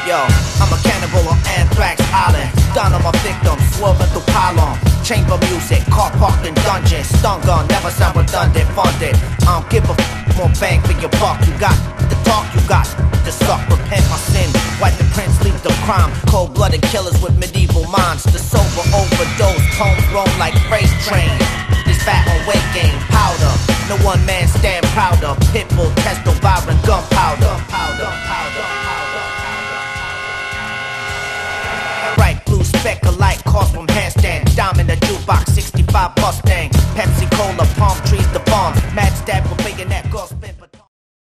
Yo, I'm a cannibal on Anthrax Island. Down on my victims, swerving through pylon. Chamber music, car parked in dungeons. Stun gun, never sound redundant, funded. I don't give a more bang for your buck. You got the talk, you got the suck. Repent my sin, wipe the prince, leave the crime. Cold-blooded killers with medieval minds. The sober overdose, homes roam like freight trains. This fat on weight gain, powder. No one man stand prouder. Pitbull, testo, vibrant, gunpowder. Bright blue speck of light, cost from handstand. Diamond, a jukebox, 65 Mustang. Pepsi Cola, palm trees, the bomb. Mad stab for bayonet, gospel.